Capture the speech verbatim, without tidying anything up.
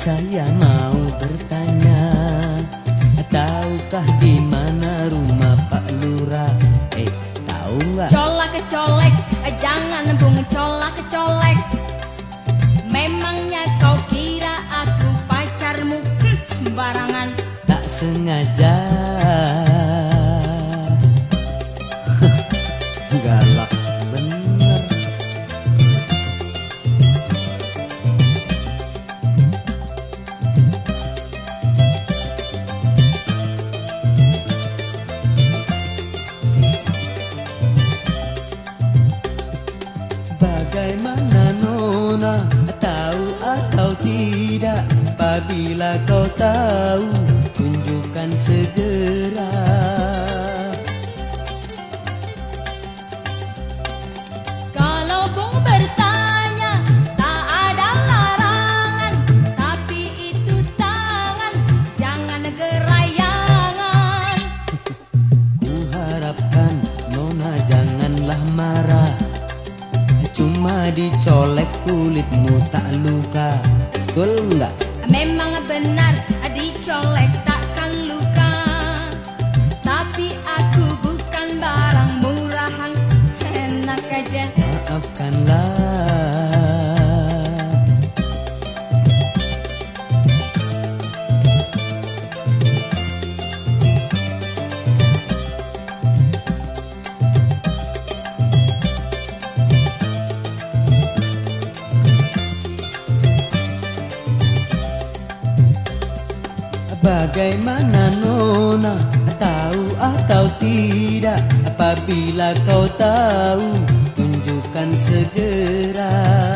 Saya mau bertanya, tahukah di mana rumah Pak Lurah? Eh, tahu nggak? Colak kecolek, eh, jangan bung colak kecolek. Memangnya kau kira aku pacarmu? Hm, sembarangan. Tak sengaja. Galak bener. Bagaimana Nona, tahu atau tidak? Apabila kau tahu, tunjukkan segera. Kalau bung bertanya, tak ada larangan. Tapi itu tangan, jangan gerayangan. Ku harapkan Nona janganlah marah, cuma dicolek kulitmu tak luka. Betul nggak? Memang benar dicolek takkan luka. Tapi aku bukan barang murahan. Enak aja. Maafkanlah. Bagaimana Nona, tahu atau tidak? Apabila kau tahu, tunjukkan segera.